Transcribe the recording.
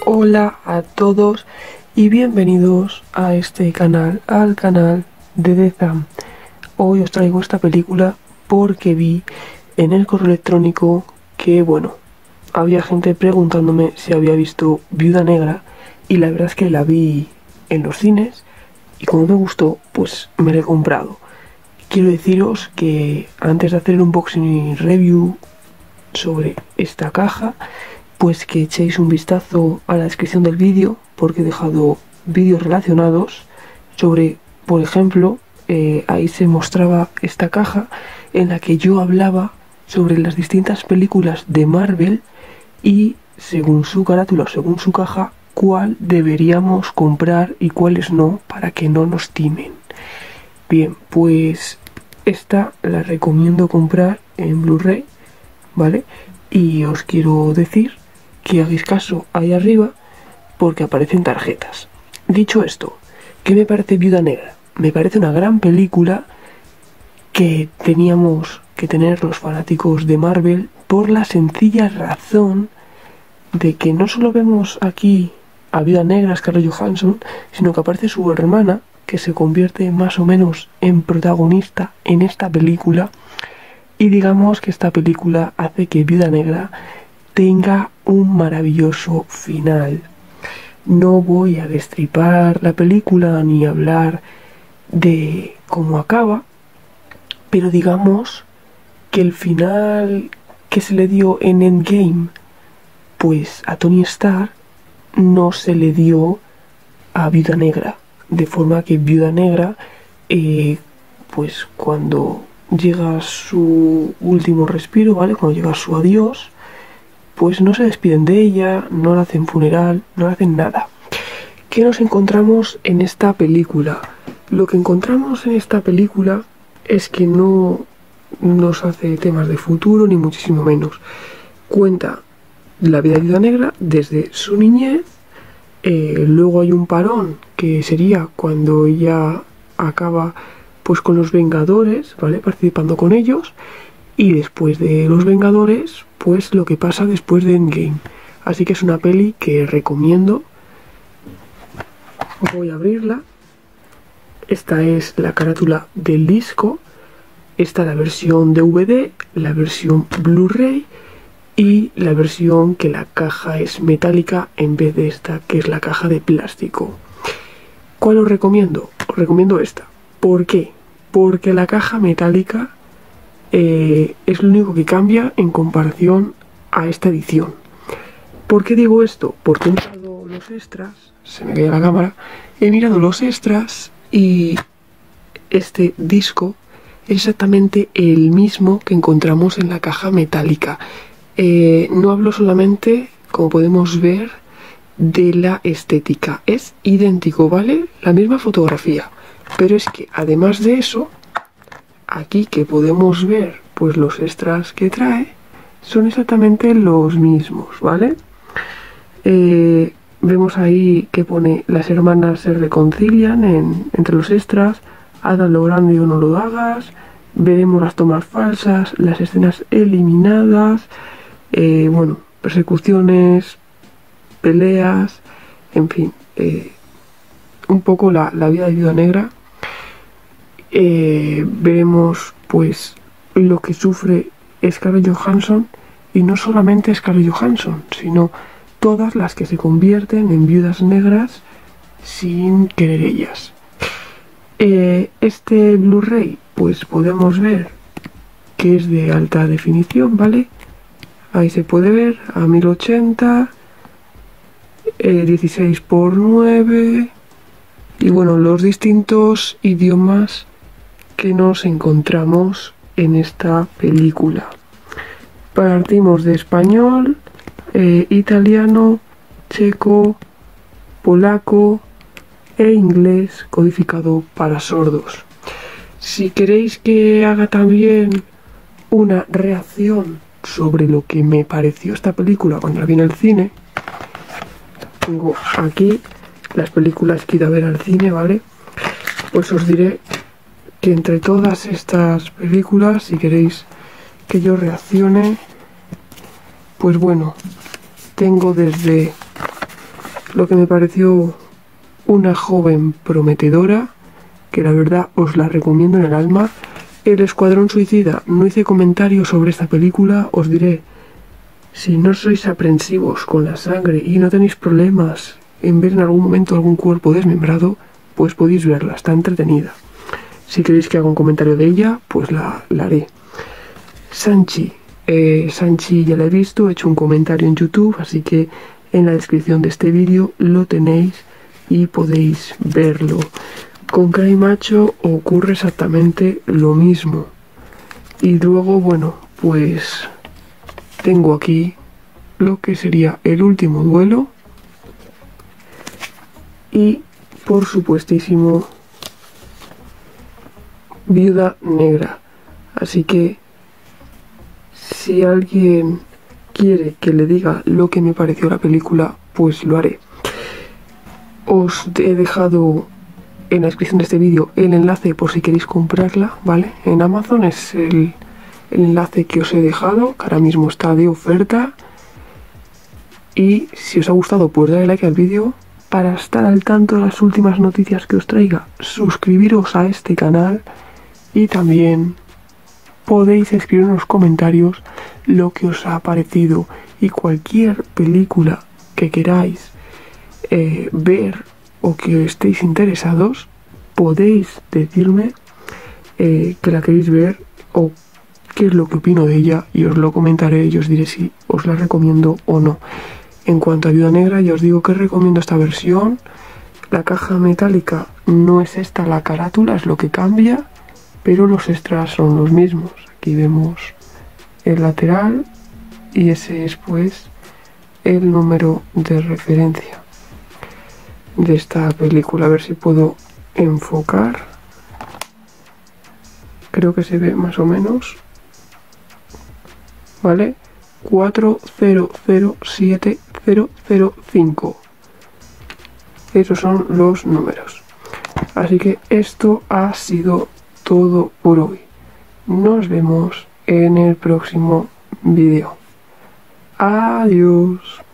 Hola a todos y bienvenidos a este canal, al canal de Dezam. Hoy os traigo esta película porque vi en el correo electrónico que, había gente preguntándome si había visto Viuda Negra y la verdad es que la vi en los cines y como me gustó, pues me la he comprado. Quiero deciros que antes de hacer el unboxing y review sobre esta caja, pues que echéis un vistazo a la descripción del vídeo, porque he dejado vídeos relacionados sobre, por ejemplo, ahí se mostraba esta caja en la que yo hablaba sobre las distintas películas de Marvel y según su carátula o según su caja, cuál deberíamos comprar y cuáles no, para que no nos timen. Bien, pues esta la recomiendo comprar en Blu-ray, ¿vale? Y os quiero decir que hagáis caso ahí arriba porque aparecen tarjetas. Dicho esto, ¿qué me parece Viuda Negra? Me parece una gran película que teníamos que tener los fanáticos de Marvel por la sencilla razón de que no solo vemos aquí a Viuda Negra, Scarlett Johansson, sino que aparece su hermana, que se convierte más o menos en protagonista en esta película. Y digamos que esta película hace que Viuda Negra tenga un maravilloso final. No voy a destripar la película ni hablar de cómo acaba, pero digamos que el final que se le dio en Endgame, pues a Tony Stark, no se le dio a Viuda Negra, de forma que Viuda Negra, pues cuando llega su último respiro, ¿vale? Cuando llega su adiós, pues no se despiden de ella, no le hacen funeral, no le hacen nada. ¿Qué nos encontramos en esta película? Lo que encontramos en esta película es que no nos hace temas de futuro, ni muchísimo menos. Cuenta la vida de Viuda Negra desde su niñez, luego hay un parón que sería cuando ella acaba pues con los Vengadores, ¿vale? Participando con ellos, y después de los Vengadores, pues lo que pasa después de Endgame. Así que es una peli que recomiendo. Voy a abrirla. Esta es la carátula del disco. Esta es la versión DVD, la versión Blu-ray y la versión que la caja es metálica en vez de esta que es la caja de plástico. ¿Cuál os recomiendo? Os recomiendo esta. ¿Por qué? Porque la caja metálica es lo único que cambia en comparación a esta edición. ¿Por qué digo esto? Porque he mirado los extras, se me cae la cámara, he mirado los extras y este disco es exactamente el mismo que encontramos en la caja metálica. No hablo solamente, como podemos ver, de la estética, es idéntico, ¿vale? La misma fotografía, pero es que además de eso, aquí que podemos ver pues los extras que trae son exactamente los mismos, ¿vale? Vemos ahí que pone las hermanas se reconcilian entre los extras, hazlo grande o no lo hagas, veremos las tomas falsas, las escenas eliminadas, persecuciones, peleas, en fin, un poco la vida de Viuda Negra. Veremos pues lo que sufre Scarlett Johansson, y no solamente Scarlett Johansson, sino todas las que se convierten en viudas negras sin querer ellas. Este Blu-ray pues podemos ver que es de alta definición, ¿vale? Ahí se puede ver a 1080, 16:9 y los distintos idiomas que nos encontramos en esta película. Partimos de español, italiano, checo, polaco e inglés codificado para sordos. Si queréis que haga también una reacción sobre lo que me pareció esta película cuando la vi en el cine, tengo aquí las películas que he ido a ver al cine, ¿vale? Pues os diré que entre todas estas películas, si queréis que yo reaccione, pues tengo desde lo que me pareció una joven prometedora, que la verdad os la recomiendo en el alma. El Escuadrón Suicida, no hice comentarios sobre esta película, os diré, si no sois aprensivos con la sangre y no tenéis problemas en ver en algún momento algún cuerpo desmembrado, pues podéis verla, está entretenida. Si queréis que haga un comentario de ella, pues la haré. Sanchi ya la he visto, he hecho un comentario en YouTube, así que en la descripción de este vídeo lo tenéis y podéis verlo. Con Cry Macho ocurre exactamente lo mismo. Y luego, bueno, pues tengo aquí lo que sería El Último Duelo y, por supuestísimo, Viuda Negra. Así que si alguien quiere que le diga lo que me pareció la película, pues lo haré. Os he dejado en la descripción de este vídeo el enlace por si queréis comprarla, ¿vale? En Amazon es el enlace que os he dejado, que ahora mismo está de oferta. Y si os ha gustado, pues dale like al vídeo. Para estar al tanto de las últimas noticias que os traiga, suscribiros a este canal. Y también podéis escribir en los comentarios lo que os ha parecido. Y cualquier película que queráis ver o que estéis interesados, podéis decirme que la queréis ver o qué es lo que opino de ella, y os lo comentaré y os diré si os la recomiendo o no. En cuanto a Viuda Negra, ya os digo que recomiendo esta versión. La caja metálica no es esta, la carátula es lo que cambia, pero los extras son los mismos. Aquí vemos el lateral y ese es pues el número de referencia de esta película. A ver si puedo enfocar. Creo que se ve más o menos. ¿Vale? 4007005. Esos son los números. Así que esto ha sido todo por hoy. Nos vemos en el próximo vídeo. Adiós.